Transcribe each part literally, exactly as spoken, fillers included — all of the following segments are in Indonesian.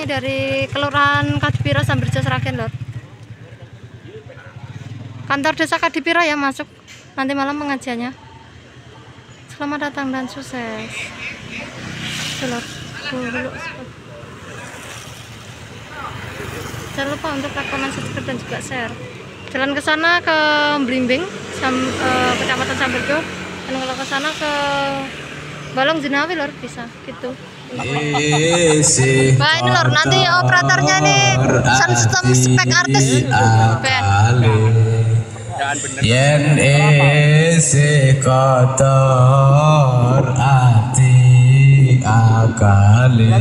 dari Kelurahan Kadipiro Sambirjo Sragen lor. Kantor Desa Kadipiro ya masuk nanti malam pengajiannya. Selamat datang dan sukses. Lor. Jangan lupa untuk like, komen, subscribe dan juga share. Jalan ke sana ke Blimbing, Sam, uh, Kecamatan Sambirjo, dan kalau ke sana ke Balong Jinawi lor bisa gitu. Nah ini lor, nanti operatornya ini sound system spek artis band. Yen isi kotor ati akali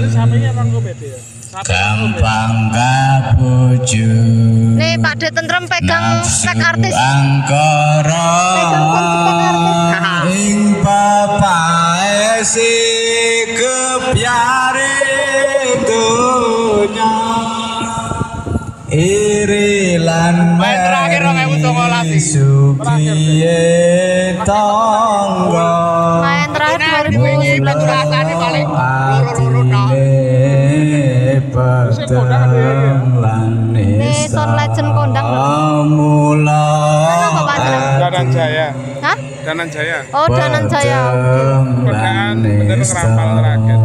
gampang kabuju. Nih Pak De Tentrem pegang spek artis. Angkara ing papae si kebyare dunya iri lan main terakhir dua ribu sembilan belas sukiye tangga main terakhir dua ribu sembilan belas ini paling loro-loro nah ini Sound Legend kondang mula Danan Jaya. Hah? Danan Jaya. Oh Danan Jaya. Pegaan bener ngerampal terakhir.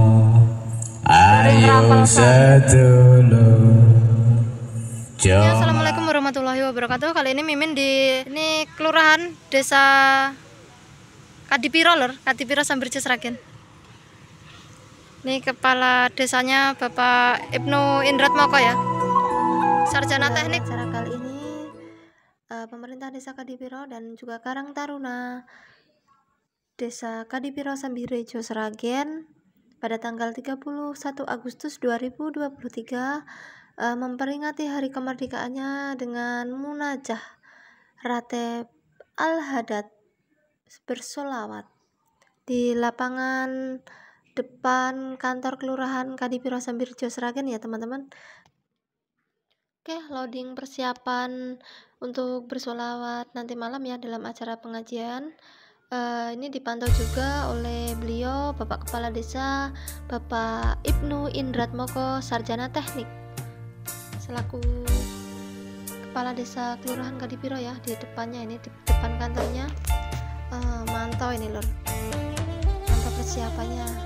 Ayo sedulur. Ya, assalamualaikum warahmatullahi wabarakatuh. Kali ini Mimin di ini Kelurahan Desa Kadipiro lor, Kadipiro Sambirjo Sragen. Ini kepala desanya Bapak Ibnu Indrat Moko ya, sarjana teknik. Acara kali ini uh, pemerintah Desa Kadipiro dan juga Karang Taruna Desa Kadipiro Sambirjo Sragen pada tanggal tiga puluh satu Agustus dua ribu dua puluh tiga uh, memperingati hari kemerdekaannya dengan munajah ratib al-hadad bersolawat di lapangan depan kantor Kelurahan Kadipiro Sambirjo Sragen ya teman-teman. Oke, loading persiapan untuk bersolawat nanti malam ya dalam acara pengajian. Uh, ini dipantau juga oleh beliau Bapak Kepala Desa Bapak Ibnu Indrat Moko, sarjana teknik, selaku Kepala Desa Kelurahan Kadipiro ya, di depannya ini di depan kantornya. Uh, mantau ini lor, mantau persiapannya.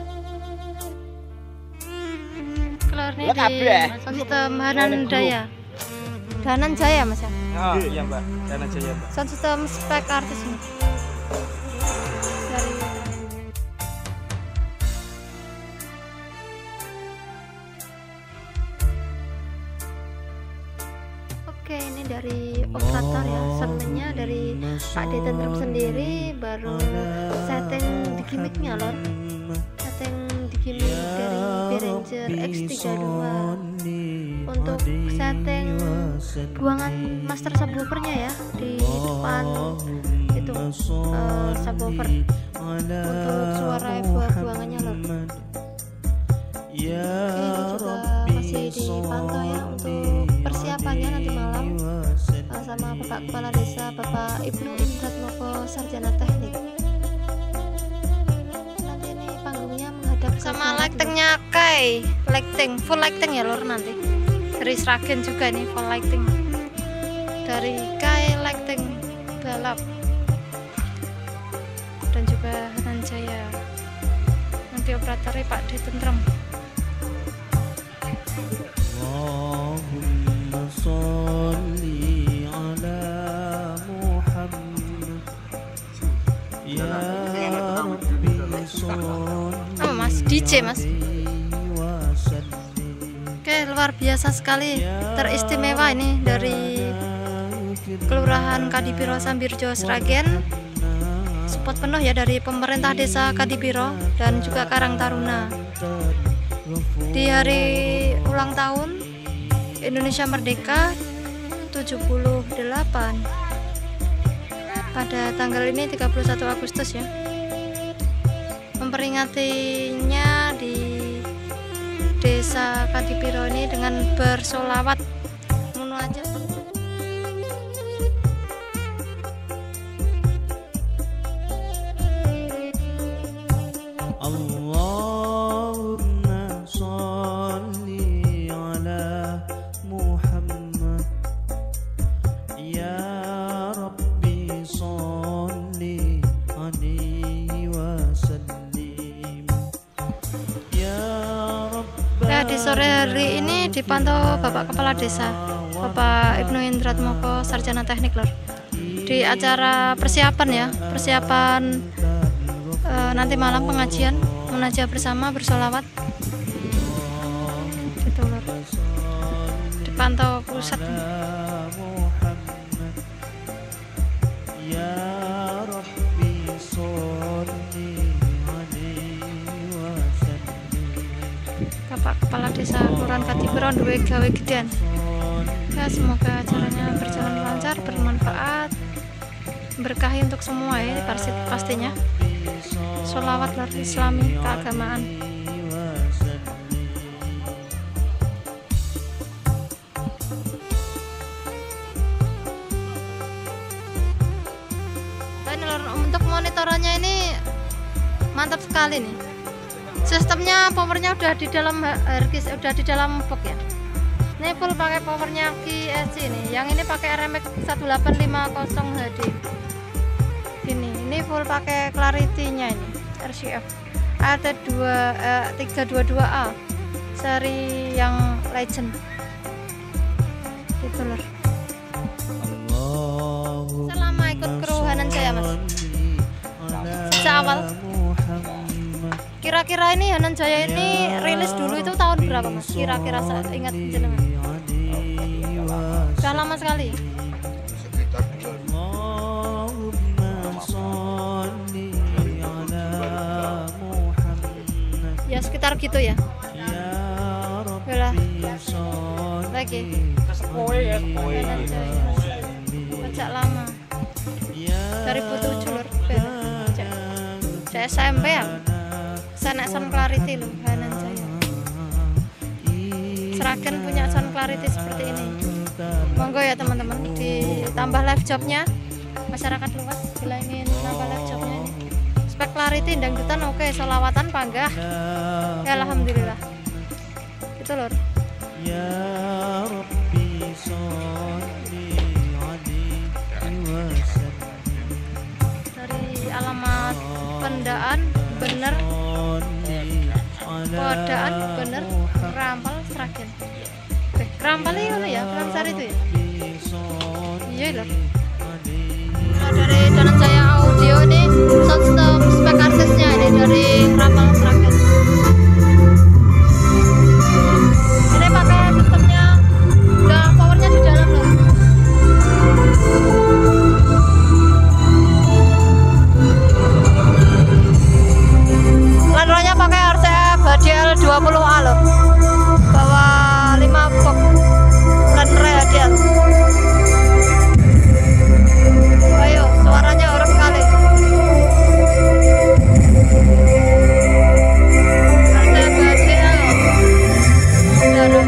Keluar nih di sistem Hanan Jaya. Danan Jaya mas ya? Oh iya mbak, Danan Jaya mbak. Sound system spek artis ini. Dari Oke, ini dari operator ya, soundnya dari Pak De Tentrem sendiri, baru setting di gimmicknya lor, setting di gimmick dari Behringer X tiga puluh dua untuk setting buangan master subwoofernya ya di depan itu uh, subwoofer untuk suara buah buangannya lor. Oke, ini juga masih dipantau ya untuk persiapannya nanti malam uh, sama Bapak Kepala Desa Bapak Ibnu Indrat Moko, sarjana teknik. Nanti ini panggungnya menghadap sama lightingnya Kai, lighting full lighting ya lor, nanti dari Sragen juga nih full lighting dari Kai Lighting balap dan juga Hanan Jaya. Nanti operatornya Pak De Tentrem. Allahumma sholli ala Muhammad ya Rabbi sholli. Oh mas, D J mas. Oke, luar biasa sekali, teristimewa ini dari Kelurahan Kadipiro Sambirjo Sragen. Support penuh ya dari pemerintah Desa Kadipiro dan juga Karang Taruna di hari ulang tahun Indonesia Merdeka tujuh puluh delapan pada tanggal ini tiga puluh satu Agustus ya. Memperingatinya di Desa Kadipiro ini dengan bersolawat munajat. Allahumma sholli Tadi sore hari ini dipantau Bapak Kepala Desa, Bapak Ibnu Indrat Moko, Sarjana Teknik lor. Di acara persiapan ya, persiapan e, nanti malam pengajian, munajat bersama bersolawat. Gitu lor. Dipantau pusat. Bapak Kepala Desa Kelurahan Katipuron duwe gawe gedean. Ya, semoga acaranya berjalan lancar, bermanfaat, berkahi untuk semua ya, pastinya. Sholawat lor Islami keagamaan. Nah, ini lor, untuk monitorannya ini mantap sekali nih. Sistemnya powernya udah di dalam harddisk, udah di dalam box ya. Ini full pakai powernya Q S C ini. Yang ini pakai R M X satu delapan lima nol H D. Ini, ini full pakai clarity-nya ini, R C F A T tiga dua dua A seri yang legend. Gitu lor. Selama ikut keruhanan saya mas, sejak awal. Kira-kira ini Hanan Jaya ini rilis dulu itu tahun berapa mas? Kira-kira saya ingat jenengan. Sudah lama sekali. Ya sekitar gitu ya. Yalah. Lagi. Hanan Jaya. Sejak lama. Dari butuh julur. Saya S M P ya. Sana sound clarity loh, Hanan Jaya. Seragen punya sound clarity seperti ini. Monggo ya teman-teman, ditambah live jobnya. Masyarakat luas bila ingin nambah live jobnya ini. Spek clarity dangdutan oke, okay. Sholawatan panggah. Ya alhamdulillah. Itu lor. Ya Rabbi sholli alaihi wasallam. Dari alamat Pendaan bener, Podaan bener, Rampal Seragen. Eh, Rampal ini ya, Ramsari itu ya. Iya loh. Nah, dari Danan Jaya Audio ini sound system spek arsesnya ini dari Rampal Seragen. Ini pakai sistemnya udah powernya di dalam loh. Landronya pakai R C F H D L dua puluh A loh, bawa lima box landre H D L. Ayo, suaranya orang sekali. R C F H D L Daruh.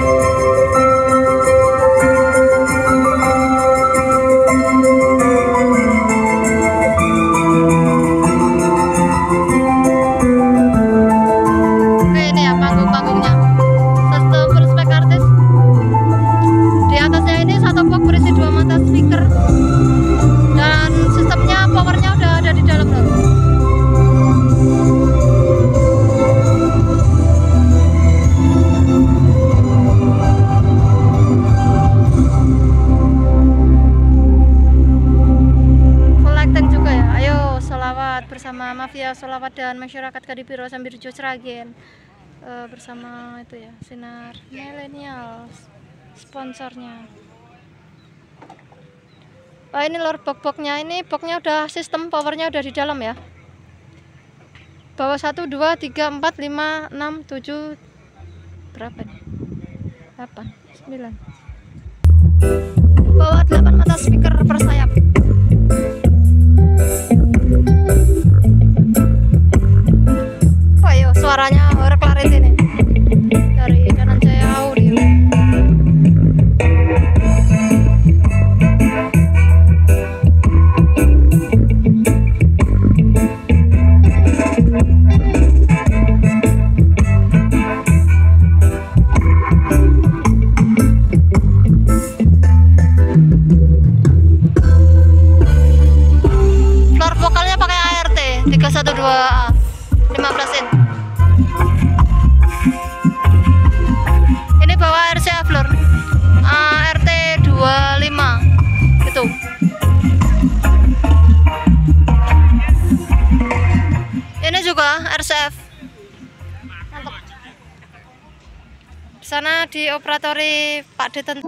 Bersama Mafia Sholawat dan Masyarakat Kadipiro Sambirjo Seragen, uh, bersama itu ya Sinar Millennials sponsornya. Oh ini lor box-boxnya, ini boxnya udah sistem powernya udah di dalam ya. Bawah satu dua tiga empat lima enam tujuh berapa nih? delapan sembilan. Bawah delapan mata speaker per sayap. Suaranya orang clarity nih dari Danan Jaya Audio. sana dioperatori Pak Deten.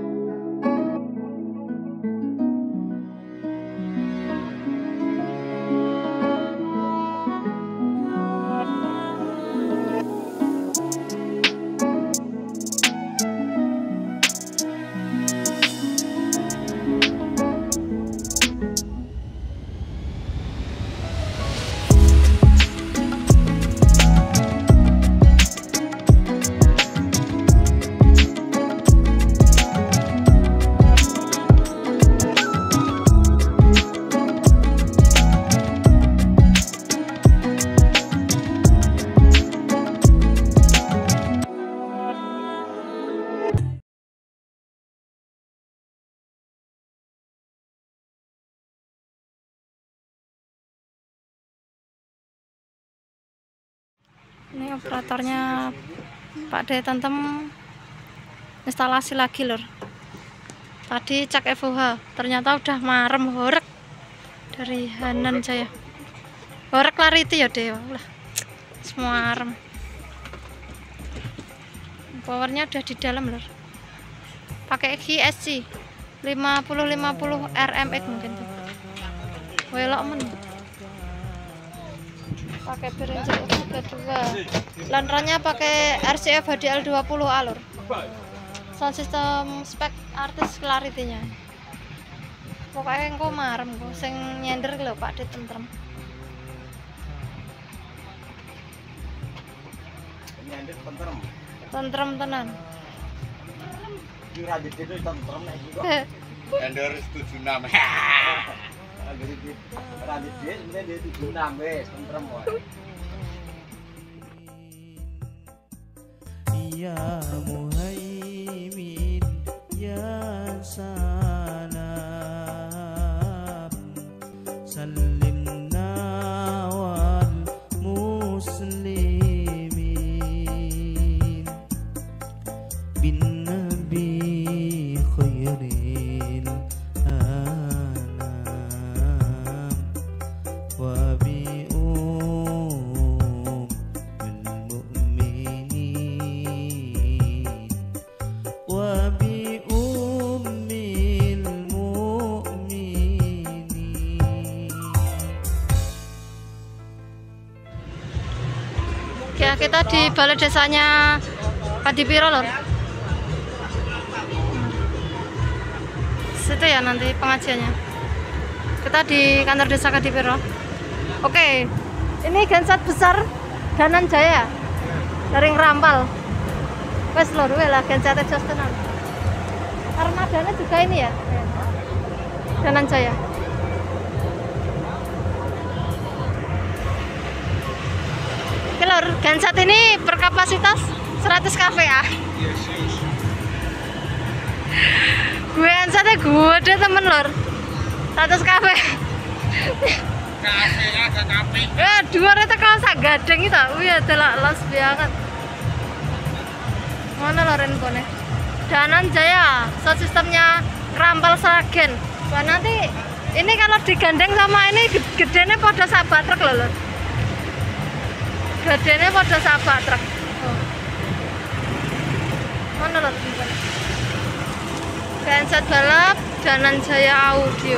Ini operatornya Pak De Tentem instalasi lagi lor. Tadi cek F O H ternyata udah marem horek dari Hanan Jaya. Horek lari itu ya deh lah. Semua marem. Powernya udah di dalam lor. Pakai G S C lima puluh lima puluh R M X mungkin tuh. Welok men. Pakai berinjil kedua, lantarannya pakai R C F H D L dua puluh alur, sound system spek artis clarity-nya. Pokoknya engko marem kok sing nyender lho Pak De tentrem. Nyender tentrem. Tentrem tenan. Iki ra dite tentrem nek iki kok. Nyender tujuh enam. Ya Muhaimin ya salam salimna wal muslimin bin nabi khairil Ya, kita di balai desanya Kadipiro lor. Situ ya nanti pengajiannya. Kita di kantor desa Kadipiro. Oke, ini genset besar Danan Jaya dari Ngerampal. Wes lor, we lah gensetnya jos tenan. Armadanya juga ini ya, Danan Jaya. Lor, genset ini berkapasitas seratus kW ya. Gue gensetnya gue deh temen lor, seratus kW. Kafe ada kafe. Ya dua itu kalau sak gadeng itu, wih adalah los banget. Mana lor infonya? Danan Jaya, sound sistemnya Ngerampal Sragen. Wah nanti ini kalau digandeng sama ini gedenya pada sahabat truk loh lor. Gadenya pada sahabat truk. Oh. Mana lor? Genset balap Danan Jaya Audio.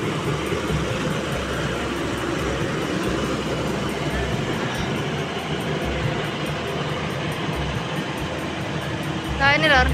Nah ini lor.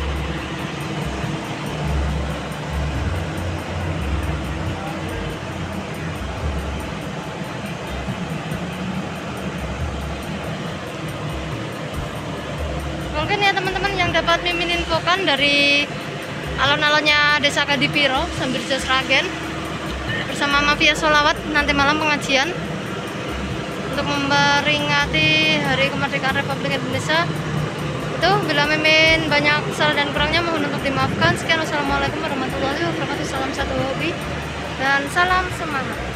Mungkin ya teman-teman yang dapat mimin infokan dari alon-alonnya desa Kadipiro sambil Sragen bersama Mafia Sholawat nanti malam pengajian untuk memperingati Hari Kemerdekaan Republik Indonesia. Itu bila mimin banyak salah dan kurangnya mohon untuk dimaafkan. Sekian, wassalamualaikum warahmatullahi wabarakatuh. Salam satu hobi dan salam semangat.